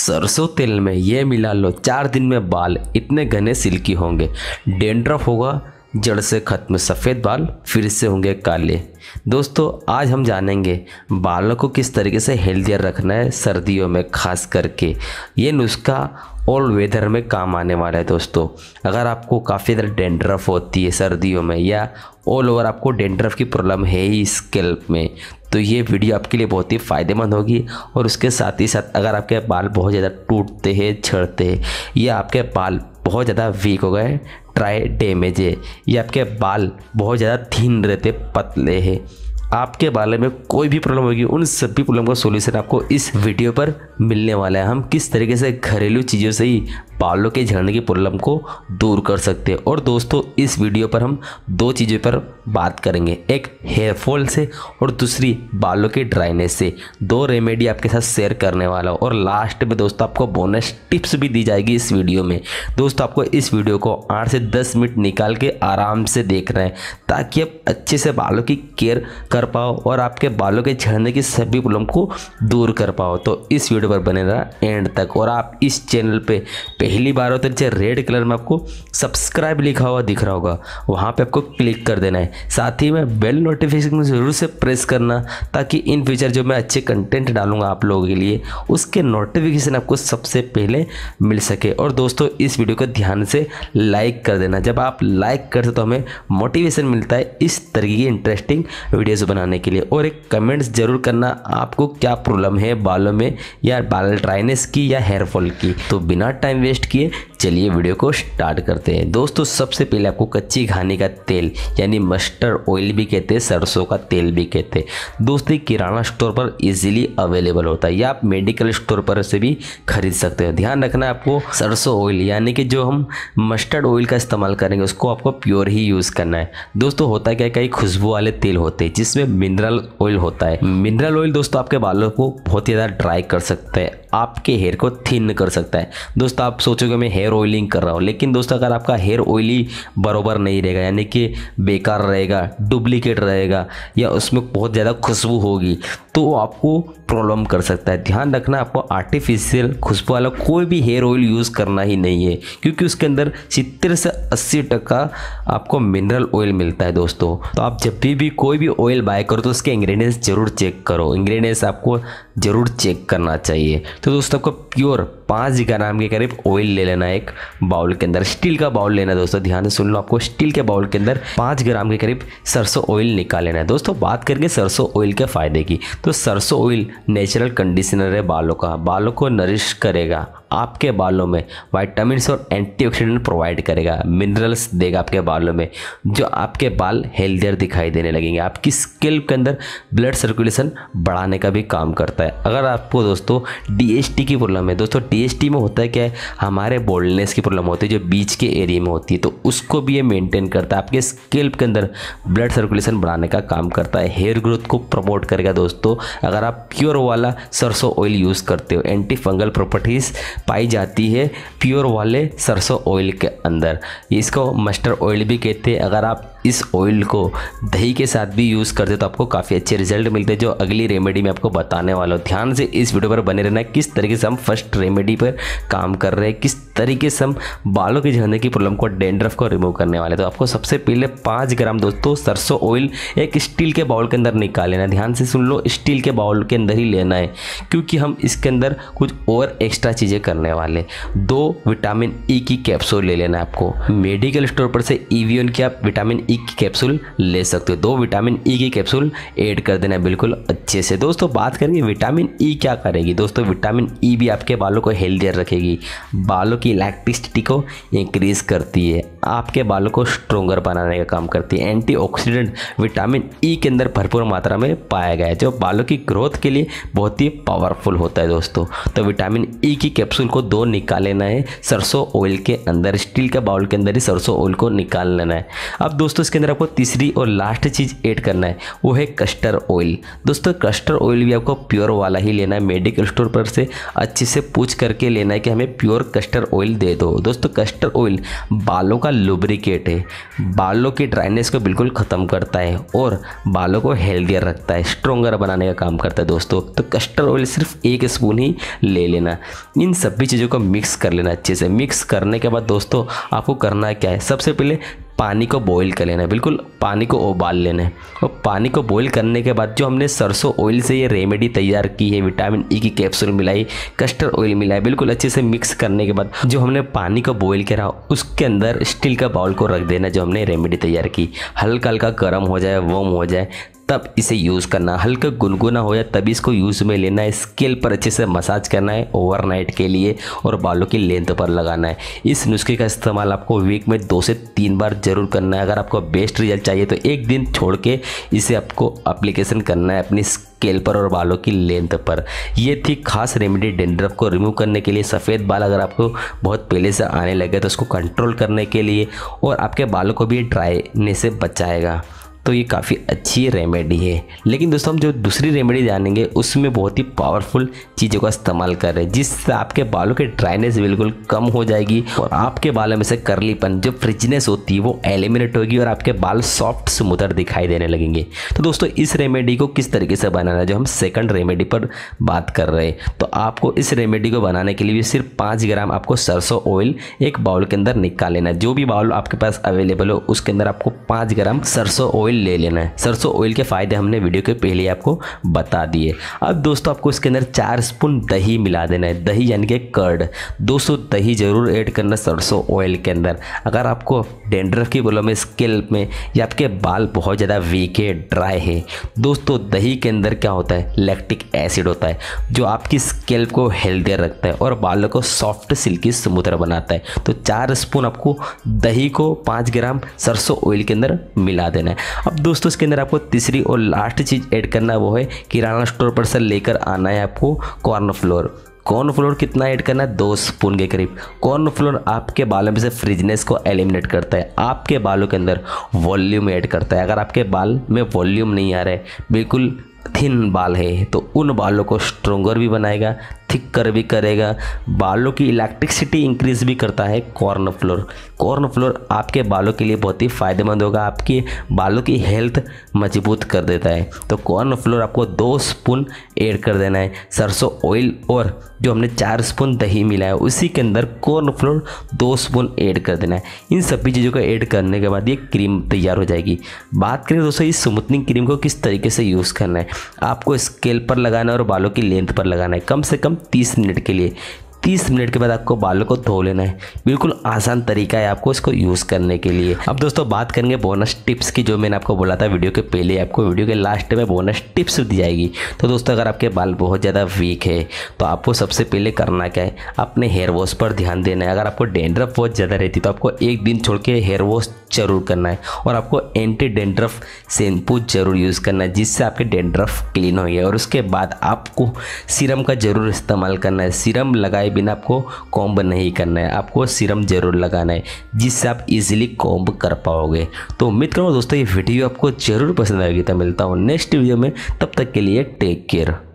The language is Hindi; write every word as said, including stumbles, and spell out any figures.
सरसों तेल में ये मिला लो, चार दिन में बाल इतने घने सिल्की होंगे। डैंड्रफ होगा, जड़ से खत्म, सफ़ेद बाल फिर से होंगे काले। दोस्तों आज हम जानेंगे बालों को किस तरीके से हेल्दियर रखना है सर्दियों में खास करके। ये नुस्खा ऑल वेदर में काम आने वाला है। दोस्तों अगर आपको काफ़ी ज़्यादा डैंड्रफ होती है सर्दियों में, या ऑल ओवर आपको डैंड्रफ की प्रॉब्लम है ही स्कैल्प में, तो ये वीडियो आपके लिए बहुत ही फ़ायदेमंद होगी। और उसके साथ ही साथ अगर आपके बाल बहुत ज़्यादा टूटते हैं, झड़ते हैं, या आपके बाल बहुत ज़्यादा वीक हो गए, ड्राई डैमेज है, या आपके बाल बहुत ज़्यादा थिन रहते, पतले हैं, आपके बालों में कोई भी प्रॉब्लम होगी, उन सभी प्रॉब्लम का सॉल्यूशन आपको इस वीडियो पर मिलने वाला है। हम किस तरीके से घरेलू चीज़ों से ही बालों के झड़ने की प्रॉब्लम को दूर कर सकते हैं। और दोस्तों इस वीडियो पर हम दो चीज़ों पर बात करेंगे, एक हेयर फॉल से और दूसरी बालों के ड्राइनेस से। दो रेमेडी आपके साथ शेयर करने वाला हूँ और लास्ट में दोस्तों आपको बोनस टिप्स भी दी जाएगी इस वीडियो में। दोस्तों आपको इस वीडियो को आठ से दस मिनट निकाल के आराम से देखना है ताकि आप अच्छे से बालों की केयर कर पाओ और आपके बालों के झड़ने की सभी प्रॉब्लम को दूर कर पाओ। तो इस वीडियो पर बने रहा एंड तक। और आप इस चैनल पे पहली बार हो तो नीचे रेड कलर में आपको सब्सक्राइब लिखा हुआ दिख रहा होगा, वहाँ पे आपको क्लिक कर देना है। साथ ही में बेल नोटिफिकेशन ज़रूर से प्रेस करना ताकि इन फ्यूचर जो मैं अच्छे कंटेंट डालूंगा आप लोगों के लिए, उसके नोटिफिकेशन आपको सबसे पहले मिल सके। और दोस्तों इस वीडियो को ध्यान से लाइक कर देना। जब आप लाइक करते तो हमें मोटिवेशन मिलता है इस तरीके की इंटरेस्टिंग वीडियोस बनाने के लिए। और एक कमेंट्स जरूर करना आपको क्या प्रॉब्लम है बालों में, या बाल ड्राइनेस की या हेयर फॉल की। तो बिना टाइम वेस्ट किए चलिए वीडियो को स्टार्ट करते हैं। दोस्तों सबसे पहले आपको कच्ची घानी का तेल यानी मस्टर्ड ऑयल भी कहते हैं, सरसों का तेल भी कहते हैं। दोस्तों किराना स्टोर पर इजीली अवेलेबल होता है या आप मेडिकल स्टोर पर से भी खरीद सकते हैं। ध्यान रखना आपको सरसों ऑयल यानी कि जो हम मस्टर्ड ऑयल का इस्तेमाल करेंगे उसको आपको प्योर ही यूज़ करना है। दोस्तों होता है क्या, कई खुशबू वाले तेल होते हैं जिसमें मिनरल ऑयल होता है। मिनरल ऑयल दोस्तों आपके बालों को बहुत ही ज़्यादा ड्राई कर सकता है, आपके हेयर को थिन कर सकता है। दोस्तों आप सोचोगे मैं हेयर ऑयलिंग कर रहा हूँ, लेकिन दोस्तों अगर आपका हेयर ऑयली बरोबर नहीं रहेगा यानी कि बेकार रहेगा, डुप्लीकेट रहेगा, या उसमें बहुत ज़्यादा खुशबू होगी तो आपको प्रॉब्लम कर सकता है। ध्यान रखना आपको आर्टिफिशियल खुशबू वाला कोई भी हेयर ऑयल यूज़ करना ही नहीं है, क्योंकि उसके अंदर सत्तर से अस्सी टका आपको मिनरल ऑयल मिलता है। दोस्तों तो आप जब भी भी कोई भी ऑयल बाय करो तो उसके इंग्रेडिएंट्स जरूर चेक करो, इंग्रेडिएंट्स आपको जरूर चेक करना चाहिए। तो दोस्तों आपको प्योर पाँच ग्राम के करीब ऑयल ले लेना है एक बाउल के अंदर, स्टील का बाउल लेना है। दोस्तों ध्यान से सुन लो, आपको स्टील के बाउल के अंदर पाँच ग्राम के करीब सरसों ऑयल निकाल लेना है। दोस्तों बात करेंगे सरसों ऑयल के फ़ायदे की, तो सरसों ऑयल नेचुरल कंडीशनर है बालों का, बालों को नरिश करेगा, आपके बालों में विटामिन्स और एंटीऑक्सीडेंट प्रोवाइड करेगा, मिनरल्स देगा आपके बालों में, जो आपके बाल हेल्दियर दिखाई देने लगेंगे। आपकी स्कैल्प के अंदर ब्लड सर्कुलेशन बढ़ाने का भी काम करता है। अगर आपको दोस्तों डीएसटी की प्रॉब्लम है, दोस्तों डीएसटी में होता है क्या है, हमारे बोल्डनेस की प्रॉब्लम होती है जो बीच के एरिया में होती है, तो उसको भी ये मेंटेन करता है। आपके स्कैल्प के अंदर ब्लड सर्कुलेशन बढ़ाने का काम करता है, हेयर ग्रोथ को प्रमोट करेगा। दोस्तों अगर आप प्योर वाला सरसों ऑयल यूज़ करते हो, एंटी फंगल प्रॉपर्टीज़ पाई जाती है प्योर वाले सरसों ऑयल के अंदर, इसको मस्टर्ड ऑयल भी कहते हैं। अगर आप इस ऑयल को दही के साथ भी यूज़ करते हैं तो आपको काफ़ी अच्छे रिजल्ट मिलते हैं, जो अगली रेमेडी मैं आपको बताने वाला हूँ। ध्यान से इस वीडियो पर बने रहना है, किस तरीके से हम फर्स्ट रेमेडी पर काम कर रहे हैं, किस तरीके से हम बालों के झड़ने की प्रॉब्लम को, डैंड्रफ को रिमूव करने वाले। तो आपको सबसे पहले पाँच ग्राम दोस्तों सरसों ऑयल एक स्टील के बाउल के अंदर निकाल लेना है। ध्यान से सुन लो, स्टील के बाउल के अंदर ही लेना है क्योंकि हम इसके अंदर कुछ और एक्स्ट्रा चीज़ें करने वाले। दो विटामिन ई की कैप्सूल ले लेना है आपको, मेडिकल स्टोर पर से इवियन की आप विटामिन ई की कैप्सूल ले सकते हो। दो विटामिन ई की कैप्सूल ऐड कर देना है बिल्कुल अच्छे से। दोस्तों बात करेंगे विटामिन ई क्या करेगी। दोस्तों विटामिन ई भी आपके बालों को हेल्दियर रखेगी, बालों की इलास्टिसिटी को इंक्रीज करती है, आपके बालों को स्ट्रोंगर बनाने का काम करती है। एंटीऑक्सीडेंट विटामिन ई के अंदर भरपूर मात्रा में पाया गया है जो बालों की ग्रोथ के लिए बहुत ही पावरफुल होता है। दोस्तों तो विटामिन ई की कैप्सूल को दो निकाल लेना है सरसों ऑयल के अंदर, स्टील के बाउल के अंदर ही सरसों ऑयल को निकाल लेना है। अब दोस्तों इसके अंदर आपको तीसरी और लास्ट चीज़ ऐड करना है, वो है कस्टर्ड ऑयल। दोस्तों कस्टर्ड ऑयल भी आपको प्योर वाला ही लेना है, मेडिकल स्टोर पर से अच्छे से पूछ करके लेना है कि हमें प्योर कस्टर्ड ऑयल दे दो। दोस्तों कस्टर्ड ऑयल बालों का लुब्रिकेट है, बालों की ड्राइनेस को बिल्कुल ख़त्म करता है और बालों को हेल्दियर रखता है, स्ट्रोंगर बनाने का काम करता है दोस्तों। तो कस्टर्ड ऑयल सिर्फ एक स्पून ही ले लेना। इन सभी चीज़ों को मिक्स कर लेना अच्छे से। मिक्स करने के बाद दोस्तों आपको करना क्या है, सबसे पहले पानी को बॉईल कर लेना है, बिल्कुल पानी को उबाल लेना है। और पानी को बॉईल करने के बाद जो हमने सरसों ऑयल से ये रेमेडी तैयार की है, विटामिन ई की कैप्सूल मिलाई, कस्टर्ड ऑयल मिलाई, बिल्कुल अच्छे से मिक्स करने के बाद जो हमने पानी को बॉईल करा उसके अंदर स्टील का बाउल को रख देना, जो हमने रेमेडी तैयार की। हल्का हल्का गर्म हो जाए, वार्म हो जाए, तब इसे यूज़ करना। हल्का गुनगुना हो जाए तभी इसको यूज़ में लेना है। स्केल पर अच्छे से मसाज करना है ओवरनाइट के लिए और बालों की लेंथ पर लगाना है। इस नुस्खे का इस्तेमाल आपको वीक में दो से तीन बार जरूर करना है। अगर आपको बेस्ट रिजल्ट चाहिए तो एक दिन छोड़ के इसे आपको एप्लीकेशन करना है अपनी स्केल पर और बालों की लेंथ पर। ये थी खास रेमेडी डेंड्रफ को रिमूव करने के लिए। सफ़ेद बाल अगर आपको बहुत पहले से आने लगे तो उसको कंट्रोल करने के लिए, और आपके बालों को भी ड्राईने से बचाएगा। तो ये काफ़ी अच्छी रेमेडी है। लेकिन दोस्तों हम जो दूसरी रेमेडी जानेंगे उसमें बहुत ही पावरफुल चीज़ों का इस्तेमाल कर रहे हैं, जिससे आपके बालों की ड्राइनेस बिल्कुल कम हो जाएगी और आपके बालों में से करलीपन, जो फ्रिजनेस होती है, वो एलिमिनेट होगी और आपके बाल सॉफ्ट स्मूथर दिखाई देने लगेंगे। तो दोस्तों इस रेमेडी को किस तरीके से बनाना है, जो हम सेकंड रेमेडी पर बात कर रहे हैं, तो आपको इस रेमेडी को बनाने के लिए सिर्फ पाँच ग्राम आपको सरसों ऑयल एक बाउल के अंदर निकाल लेना है। जो भी बाउल आपके पास अवेलेबल हो उसके अंदर आपको पाँच ग्राम सरसों ऑयल ले लेना है। सरसों ऑयल के फायदे हमने वीडियो के पहले आपको बता दिए। अब दोस्तों आपको इसके अंदर चार स्पून दही मिला देना है। दही यानी कि कर्ड। दोस्तों दही जरूर ऐड करना सरसों ऑयल के अंदर। अगर आपको डेंड्रफ की प्रॉब्लम है स्कैल्प में, या आपके बाल बहुत ज़्यादा वीक है, ड्राई है, दोस्तों दही के अंदर क्या होता है, लैक्टिक एसिड होता है, जो आपकी स्कैल्प को हेल्दियर रखता है और बालों को सॉफ्ट सिल्की स्मूथर बनाता है। तो चार स्पून आपको दही को पाँच ग्राम सरसों ऑयल के अंदर मिला देना है। अब दोस्तों इसके अंदर आपको तीसरी और लास्ट चीज़ ऐड करना, वो है किराना स्टोर पर से लेकर आना है आपको कॉर्नफ्लोर। कॉर्नफ्लोर कितना ऐड करना है, दो स्पून के करीब। कॉर्नफ्लोर आपके बालों में से फ्रिजनेस को एलिमिनेट करता है, आपके बालों के अंदर वॉल्यूम ऐड करता है। अगर आपके बाल में वॉल्यूम नहीं आ रहा है, बिल्कुल थिन बाल है, तो उन बालों को स्ट्रोंगर भी बनाएगा, थिकर भी करेगा, बालों की इलेक्ट्रिसिटी इंक्रीज भी करता है कॉर्नफ्लोर। कॉर्नफ्लोर आपके बालों के लिए बहुत ही फायदेमंद होगा, आपके बालों की हेल्थ मजबूत कर देता है। तो कॉर्नफ्लोर आपको दो स्पून ऐड कर देना है। सरसों ऑयल और जो हमने चार स्पून दही मिलाया है उसी के अंदर कॉर्नफ्लोर दो स्पून ऐड कर देना है। इन सभी चीज़ों को ऐड करने के बाद ये क्रीम तैयार हो जाएगी। बात करें दोस्तों इस स्मूथनिंग क्रीम को किस तरीके से यूज़ करना है, आपको स्केल पर लगाना है और बालों की लेंथ पर लगाना है, कम से कम तीस मिनट के लिए। तीस मिनट के बाद आपको बालों को धो लेना है। बिल्कुल आसान तरीका है आपको इसको यूज़ करने के लिए। अब दोस्तों बात करेंगे बोनस टिप्स की, जो मैंने आपको बोला था वीडियो के पहले, आपको वीडियो के लास्ट में बोनस टिप्स दी जाएगी। तो दोस्तों अगर आपके बाल बहुत ज़्यादा वीक है तो आपको सबसे पहले करना क्या है, अपने हेयर वॉश पर ध्यान देना है। अगर आपको डेंड्रफ बहुत ज़्यादा रहती है तो आपको एक दिन छोड़ के हेयर वॉश जरूर करना है, और आपको एंटी डेंड्रफ शैम्पू जरूर यूज़ करना है, जिससे आपके डेंड्रफ क्लीन हो गए। और उसके बाद आपको सीरम का जरूर इस्तेमाल करना है। सीरम लगाए बिना आपको कॉम्ब नहीं करना है, आपको सीरम जरूर लगाना है, जिससे आप इजीली कॉम्ब कर पाओगे। तो उम्मीद करूँगा दोस्तों ये वीडियो आपको जरूर पसंद आएगी। तो मिलता हूँ नेक्स्ट वीडियो में, तब तक के लिए टेक केयर।